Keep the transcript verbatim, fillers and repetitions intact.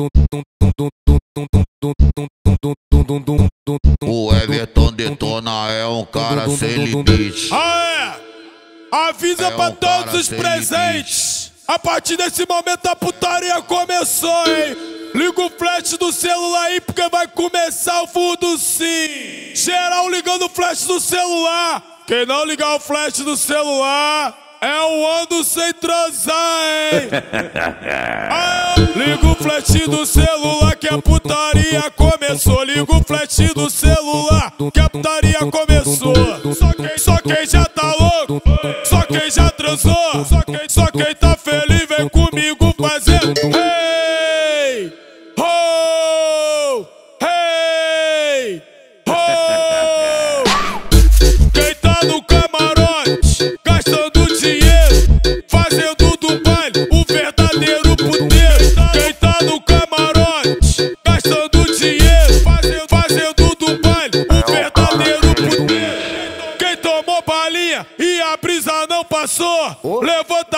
O Everton Detona é um cara sem limite. Ah, é! Avisa É pra um todos cara os sem presentes. A partir desse momento a putaria começou, hein? Liga o flash do celular aí porque vai começar o fundo sim. Geral ligando o flash do celular. Quem não ligar o flash do celular é o ando sem transar, hein? Ah, liga o flash do celular que a putaria começou. Liga o flash do celular que a putaria começou. Só quem, só quem já tá louco, só quem já transou, só quem, só quem tá feliz vem comigo fazendo. Hey! Ho! Hey! Ho! Quem tá no camarote gastando dinheiro, fazendo do baile o verdadeiro puteiro. Quem tá no camarote gastando dinheiro, fazendo, fazendo do baile o verdadeiro puteiro. Quem tomou balinha e a brisa não passou, levanta